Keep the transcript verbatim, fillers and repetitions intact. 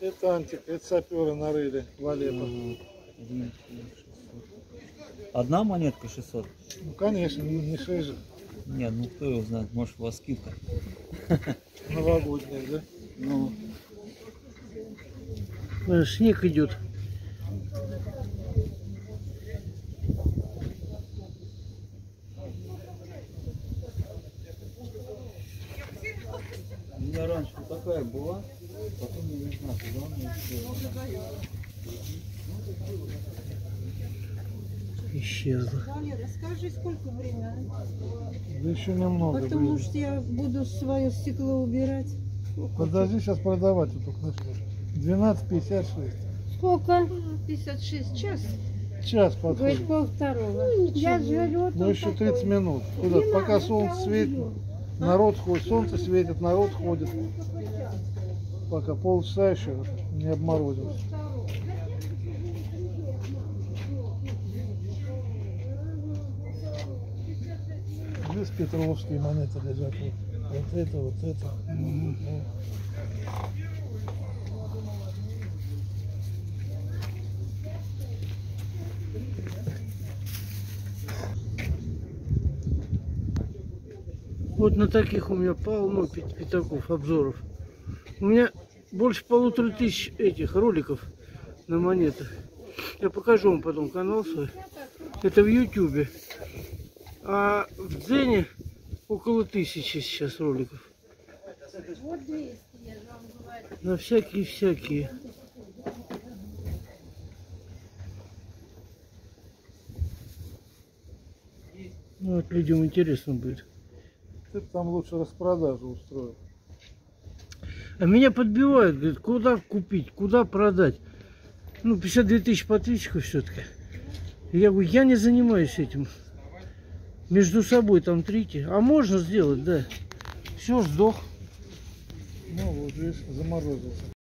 Это антик, это саперы нарыли в Алеппо. Одна монетка шестьсот? Ну конечно, не шесть же. Нет, ну кто его знает, может у вас скидка. Новогодняя, да? Ну, Снег идет. у меня раньше вот такая была, потом мне не знаю, куда она исчезла. Исчезла. Валера, скажи, сколько время? Да еще немного. Потому времени. что я буду свое стекло убирать. Подожди, сейчас продавать вот только начнешь. двенадцать пятьдесят шесть. Сколько? пятьдесят шесть час. Час подходит. Говорит, пол второго. Я живу. Ну еще тридцать минут. Куда? Пока солнце светит, народ ходит. Солнце светит, народ ходит. Пока полчаса еще не обморозилось. Здесь петровские монеты лежат. Вот, вот это, вот это. Угу. Вот на таких у меня полно пи- пятаков, обзоров. У меня больше полутора тысяч этих роликов на монетах. Я покажу вам потом канал свой. Это в Ютубе. А в Дзене около тысячи сейчас роликов. Вот двести, я же вам говорю. На всякие-всякие. Ну, вот людям интересно будет. Ты там лучше распродажу устроил. А меня подбивают, говорят, куда купить, куда продать. Ну, пятьдесят две тысячи подписчиков все-таки. Я говорю, я не занимаюсь этим. Между собой там трите. А можно сделать, да. Все, сдох. Ну вот, видишь, заморозился.